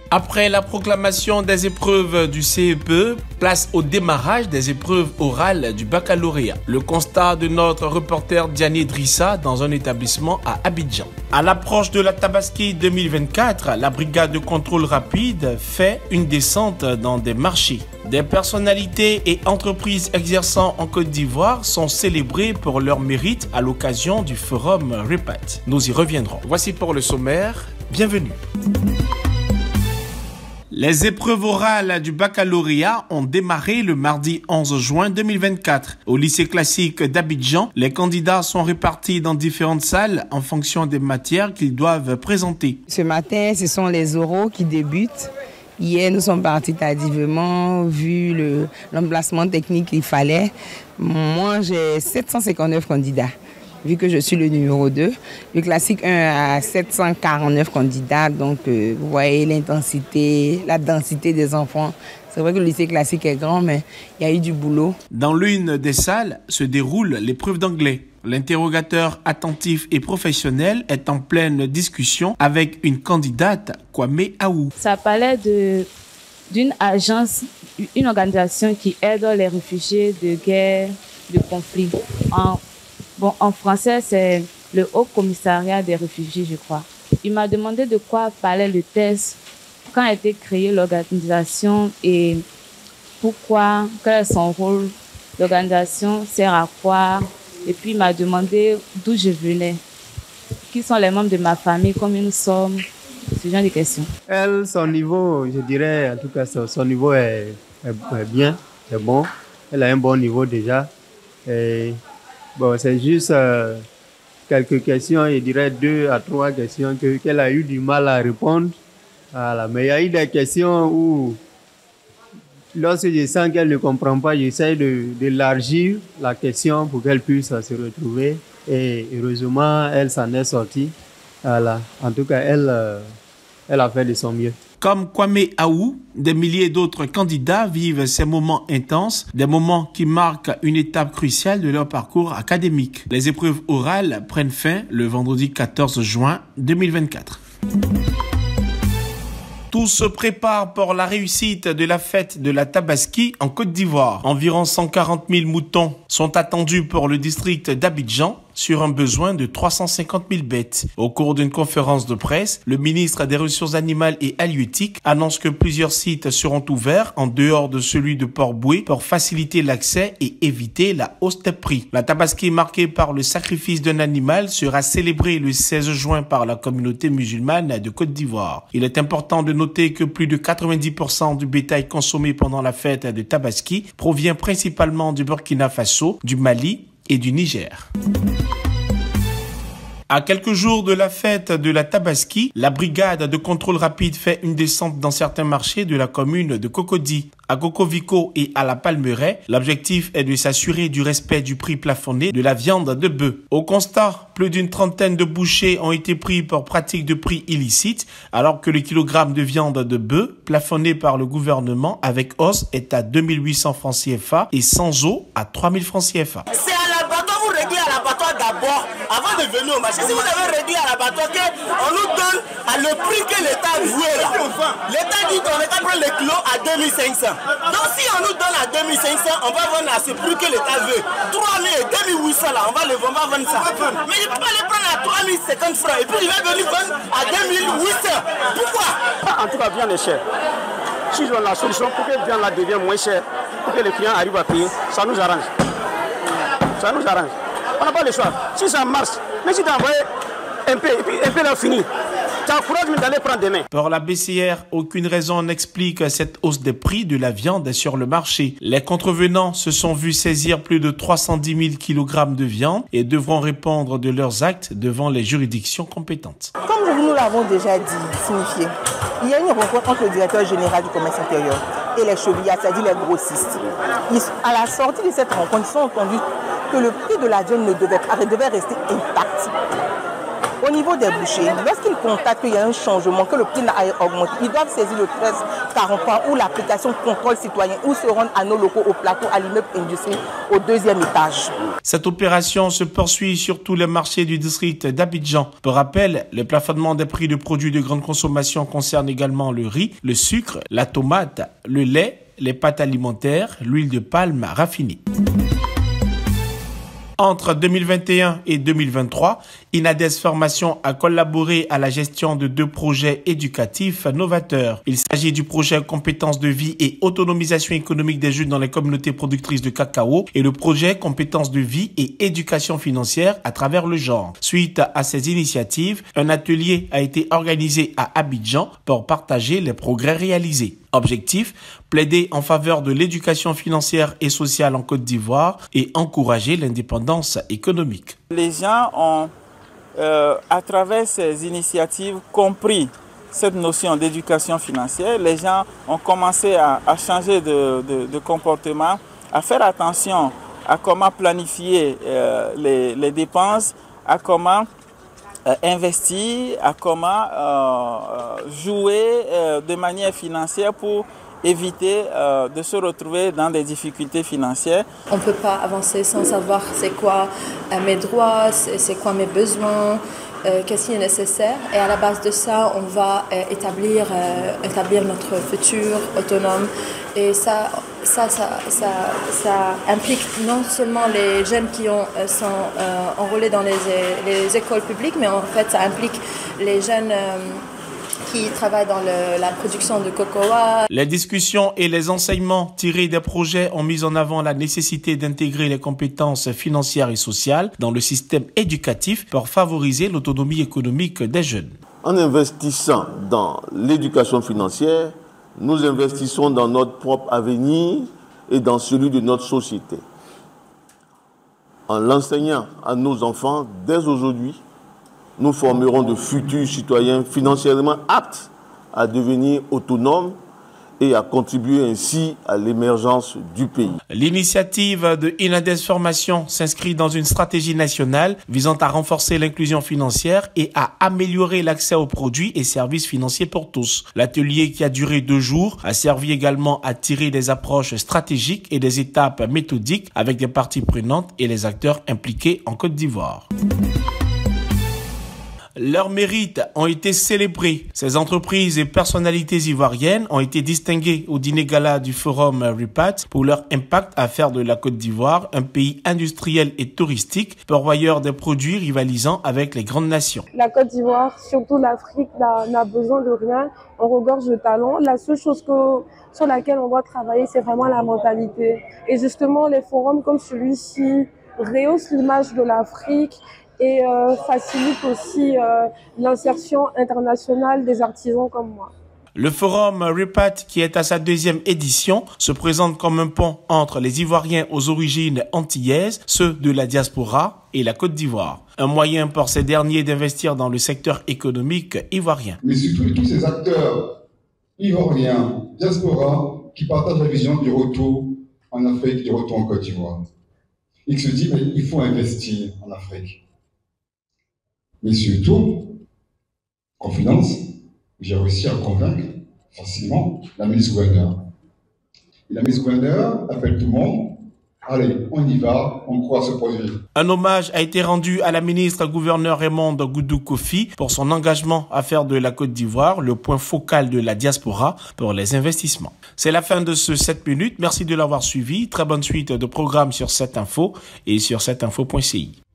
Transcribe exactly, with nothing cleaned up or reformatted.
Après la proclamation des épreuves du C E P E, place au démarrage des épreuves orales du baccalauréat. Le constat de notre reporter Diané Drissa dans un établissement à Abidjan. À l'approche de la Tabaski deux mille vingt-quatre, la brigade de contrôle rapide fait une descente dans des marchés. Des personnalités et entreprises exerçant en Côte d'Ivoire sont célébrées pour leur mérite à l'occasion du forum REPAT. Nous y reviendrons. Voici pour le sommaire. Bienvenue. Les épreuves orales du baccalauréat ont démarré le mardi onze juin deux mille vingt-quatre. Au lycée classique d'Abidjan, les candidats sont répartis dans différentes salles en fonction des matières qu'ils doivent présenter. Ce matin, ce sont les oraux qui débutent. Hier, nous sommes partis tardivement, vu le, l'emplacement technique qu'il fallait. Moi, j'ai sept cent cinquante-neuf candidats, vu que je suis le numéro deux. Le classique un a sept cent quarante-neuf candidats, donc euh, vous voyez l'intensité, la densité des enfants. C'est vrai que le lycée classique est grand, mais il y a eu du boulot. Dans l'une des salles se déroule l'épreuve d'anglais. L'interrogateur attentif et professionnel est en pleine discussion avec une candidate, Kwame Aou. Ça parlait de, d'une agence, une organisation qui aide les réfugiés de guerre, de conflit. En, bon, en français, c'est le Haut Commissariat des réfugiés, je crois. Il m'a demandé de quoi parlait le test, quand a été créée l'organisation et pourquoi, quel est son rôle, l'organisation sert à quoi. Et puis il m'a demandé d'où je venais, qui sont les membres de ma famille, combien nous sommes, ce genre de questions. Elle, son niveau, je dirais, en tout cas, son niveau est, est, est bien, c'est bon. Elle a un bon niveau déjà. Et bon, c'est juste euh, quelques questions, je dirais deux à trois questions que, qu'elle a eu du mal à répondre. Voilà. Mais il y a eu des questions où, lorsque je sens qu'elle ne comprend pas, j'essaie de, d'élargir la question pour qu'elle puisse se retrouver. Et heureusement, elle s'en est sortie. Voilà. En tout cas, elle, euh, elle a fait de son mieux. Comme Kwame Aou, des milliers d'autres candidats vivent ces moments intenses, des moments qui marquent une étape cruciale de leur parcours académique. Les épreuves orales prennent fin le vendredi quatorze juin deux mille vingt-quatre. Tout se prépare pour la réussite de la fête de la Tabaski en Côte d'Ivoire. Environ cent quarante mille moutons sont attendus pour le district d'Abidjan sur un besoin de trois cent cinquante mille bêtes. Au cours d'une conférence de presse, le ministre des Ressources animales et halieutiques annonce que plusieurs sites seront ouverts en dehors de celui de Port-Boué pour faciliter l'accès et éviter la hausse des prix. La Tabaski marquée par le sacrifice d'un animal sera célébrée le seize juin par la communauté musulmane de Côte d'Ivoire. Il est important de noter que plus de quatre-vingt-dix pour cent du bétail consommé pendant la fête de Tabaski provient principalement du Burkina Faso, du Mali et du Niger. À quelques jours de la fête de la Tabaski, la brigade de contrôle rapide fait une descente dans certains marchés de la commune de Cocody. À Cocovico et à la Palmeraie, l'objectif est de s'assurer du respect du prix plafonné de la viande de bœuf. Au constat, plus d'une trentaine de bouchers ont été pris pour pratique de prix illicite, alors que le kilogramme de viande de bœuf, plafonné par le gouvernement avec os, est à deux mille huit cents francs C F A et sans os à trois mille francs C F A. C'est à l'abattoir, vous réglez à l'abattoir d'abord, avant de venir au marché. Si vous avez réglé à l'abattoir, on nous donne à le prix que l'État a voué là. L'État dit qu'on est à prendre le kilo à deux mille cinq cents. Donc si on nous donne à deux mille cinq cents, on va vendre à ce prix que l'État veut. trois mille et deux mille huit cents là, on va, le, on va vendre ça. Mais il ne peut pas les prendre à trois mille cinquante francs et puis il va venir vendre à deux mille huit cents. Pourquoi? En tout cas, viande est chère. Si on a la solution pour que la viande là devienne moins chère, pour que les clients arrivent à payer, ça nous arrange. Ça nous arrange. On n'a pas le choix. Si ça marche, mais si tu envoies un peu, et puis un peu là fini, tu as courage d'aller prendre demain. Pour la B C R, aucune raison n'explique cette hausse des prix de la viande sur le marché. Les contrevenants se sont vus saisir plus de trois cent dix mille kilogrammes de viande et devront répondre de leurs actes devant les juridictions compétentes. Comme nous l'avons déjà dit, signifié, il y a une rencontre entre le directeur général du commerce intérieur et les chevillards, c'est-à-dire les grossistes. Ils, à la sortie de cette rencontre, ils sont entendus que le prix de la viande ne devait, devait rester intact. Au niveau des bouchers, lorsqu'ils constatent qu'il y a un changement, que le prix a augmenté, ils doivent saisir le treize quarante-trois ou l'application contrôle citoyen ou se rendre à nos locaux au plateau à l'immeuble industrie au deuxième étage. Cette opération se poursuit sur tous les marchés du district d'Abidjan. Pour rappel, le plafonnement des prix de produits de grande consommation concerne également le riz, le sucre, la tomate, le lait, les pâtes alimentaires, l'huile de palme raffinée. Entre deux mille vingt et un et deux mille vingt-trois, INADES Formation a collaboré à la gestion de deux projets éducatifs novateurs. Il s'agit du projet Compétences de vie et autonomisation économique des jeunes dans les communautés productrices de cacao et le projet Compétences de vie et éducation financière à travers le genre. Suite à ces initiatives, un atelier a été organisé à Abidjan pour partager les progrès réalisés. Objectif, plaider en faveur de l'éducation financière et sociale en Côte d'Ivoire et encourager l'indépendance économique. Les gens ont, euh, à travers ces initiatives, compris cette notion d'éducation financière. Les gens ont commencé à, à changer de, de, de comportement, à faire attention à comment planifier euh, les, les dépenses, à comment Euh, investir, à comment euh, jouer euh, de manière financière pour éviter euh, de se retrouver dans des difficultés financières. On ne peut pas avancer sans savoir c'est quoi euh, mes droits, c'est quoi mes besoins, euh, qu'est-ce qui est nécessaire. Et à la base de ça, on va euh, établir, euh, établir notre futur autonome. Et ça, ça, ça, ça, ça implique non seulement les jeunes qui ont, euh, sont euh, enrôlés dans les, les écoles publiques, mais en fait ça implique les jeunes euh, qui travaillent dans le, la production de cocoa. Les discussions et les enseignements tirés des projets ont mis en avant la nécessité d'intégrer les compétences financières et sociales dans le système éducatif pour favoriser l'autonomie économique des jeunes. En investissant dans l'éducation financière, nous investissons dans notre propre avenir et dans celui de notre société. En l'enseignant à nos enfants dès aujourd'hui, nous formerons de futurs citoyens financièrement aptes à devenir autonomes et à contribuer ainsi à l'émergence du pays. L'initiative de INADES Formation s'inscrit dans une stratégie nationale visant à renforcer l'inclusion financière et à améliorer l'accès aux produits et services financiers pour tous. L'atelier, qui a duré deux jours, a servi également à tirer des approches stratégiques et des étapes méthodiques avec des parties prenantes et les acteurs impliqués en Côte d'Ivoire. Leurs mérites ont été célébrés. Ces entreprises et personnalités ivoiriennes ont été distinguées au dîner gala du Forum RIPAT pour leur impact à faire de la Côte d'Ivoire un pays industriel et touristique, pourvoyeur des produits rivalisant avec les grandes nations. La Côte d'Ivoire, surtout l'Afrique, n'a besoin de rien. On regorge de talent. La seule chose que, sur laquelle on doit travailler, c'est vraiment la mentalité. Et justement, les forums comme celui-ci rehaussent l'image de l'Afrique et euh, facilite aussi euh, l'insertion internationale des artisans comme moi. Le forum RIPAT, qui est à sa deuxième édition, se présente comme un pont entre les Ivoiriens aux origines antillaises, ceux de la diaspora et la Côte d'Ivoire. Un moyen pour ces derniers d'investir dans le secteur économique ivoirien. Mais surtout tous ces acteurs ivoiriens, diaspora, qui partagent la vision du retour en Afrique, du retour en Côte d'Ivoire. Ils se disent qu'il faut investir en Afrique. Mais surtout, confidence, j'ai réussi à convaincre facilement la ministre gouverneur. Et la ministre gouverneur appelle tout le monde. Allez, on y va, on croit à ce projet. Un hommage a été rendu à la ministre gouverneur Raymond Goudou Kofi pour son engagement à faire de la Côte d'Ivoire le point focal de la diaspora pour les investissements. C'est la fin de ce sept minutes. Merci de l'avoir suivi. Très bonne suite de programmes sur sept info et sur sept info point c i.